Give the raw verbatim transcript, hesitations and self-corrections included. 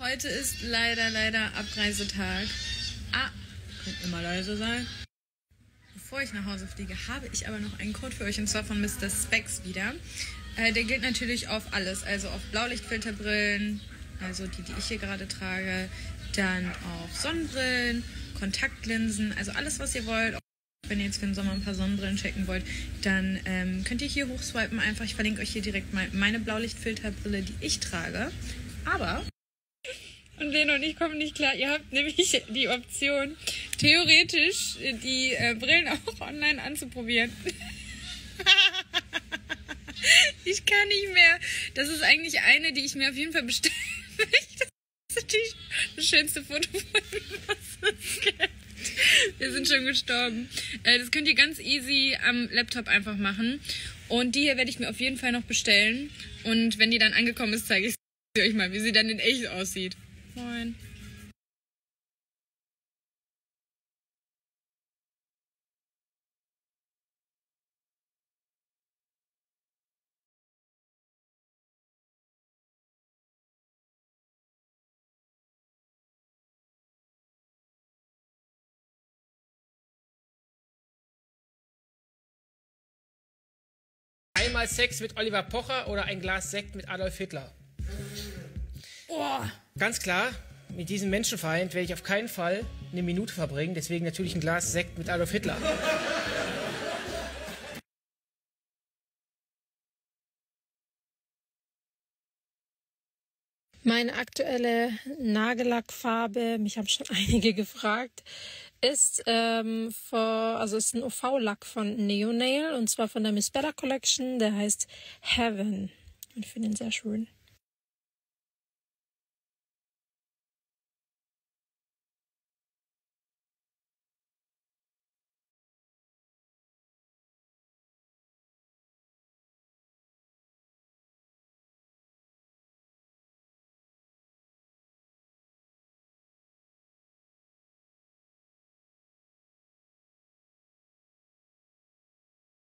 Heute ist leider, leider Abreisetag. Ah, könnte immer leise sein. Bevor ich nach Hause fliege, habe ich aber noch einen Code für euch, und zwar von Mister Specs wieder. Äh, der gilt natürlich auf alles, also auf Blaulichtfilterbrillen, also die, die ich hier gerade trage, dann auf Sonnenbrillen, Kontaktlinsen, also alles, was ihr wollt. Wenn ihr jetzt für den Sommer ein paar Sonnenbrillen checken wollt, dann ähm, könnt ihr hier hochswipen einfach. Ich verlinke euch hier direkt mal meine Blaulichtfilterbrille, die ich trage. Aber... Und Lena und ich kommen nicht klar. Ihr habt nämlich die Option, theoretisch die äh, Brillen auch online anzuprobieren. Ich kann nicht mehr. Das ist eigentlich eine, die ich mir auf jeden Fall bestellen möchte. Das ist natürlich das schönste Foto von mir, was es gibt. Wir sind schon gestorben. Äh, das könnt ihr ganz easy am Laptop einfach machen. Und die hier werde ich mir auf jeden Fall noch bestellen. Und wenn die dann angekommen ist, zeige ich sie euch mal, wie sie dann in echt aussieht. Moin. Einmal Sex mit Oliver Pocher oder ein Glas Sekt mit Adolf Hitler? Oh. Ganz klar, mit diesem Menschenfeind werde ich auf keinen Fall eine Minute verbringen, deswegen natürlich ein Glas Sekt mit Adolf Hitler. Meine aktuelle Nagellackfarbe, mich haben schon einige gefragt, ist, ähm, für, also ist ein U V-Lack von Neonail, und zwar von der Miss Bella Collection, der heißt Heaven. Ich finde ihn sehr schön.